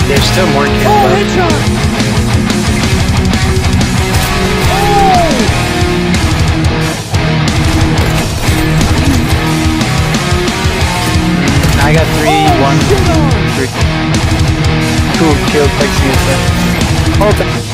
There's still more kids Oh, left. headshot! I got 3, 1, 3. Cool, killed like CSF. Oh,